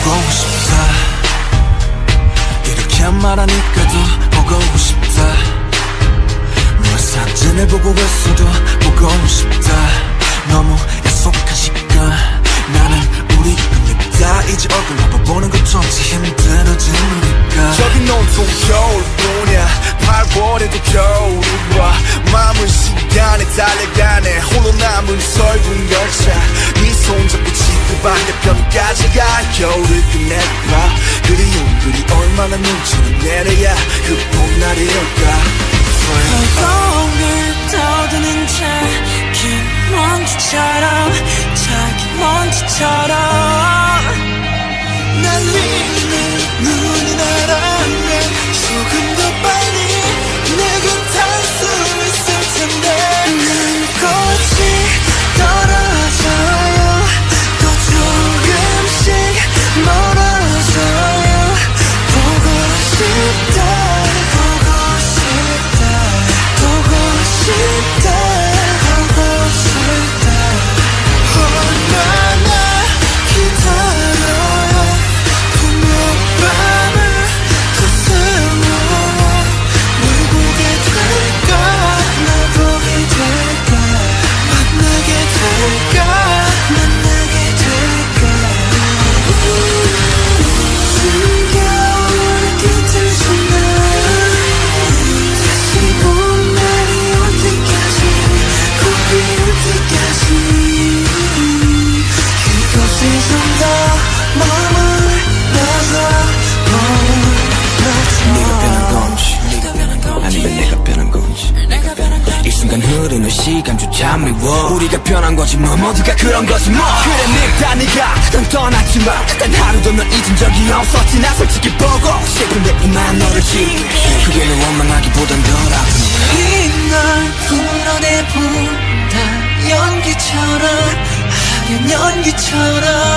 보고 싶다. 이렇게 말하니까 더 보고 싶다. 너의 사진을 보고 있어도 보고 싶다. 너무 약속한 시간 나는 우리 꿈이다. 이제 얼굴 한번 보는 것조차 힘들어진 우리가. 저긴 온통 겨울뿐이야. 8월에도 겨울이 와. 마음은 시간에 달려가네. 홀로 남은 설국 열차. 네 손잡고 지구 반대편까지 가. 겨울을 끝내봐. 그리움들이 얼마나 눈치를 내려야 그 봄날이 올까. 허공을 떠도는 자기 먼지처럼 자기 먼지처럼 날리는 눈이 날아내. 조금 더 빨리 내겐 닿을 수 있을 텐데. 난 꽃이 떨어져요. 또 조금씩 멀어져요. 보고 싶다. 흐르는 시간조차 미워. 우리가 변한 거지 뭐. 모두가 그런 거지 뭐. 그래 네가 넌 떠났지만 단 하루도 넌 잊은 적이 없었지. 나 솔직히 보고 싶은데 이만 너를 지우게. 그게 널 원망하기보단 덜 아픈 이날 풀어내본다. 연기처럼 하얀 연기처럼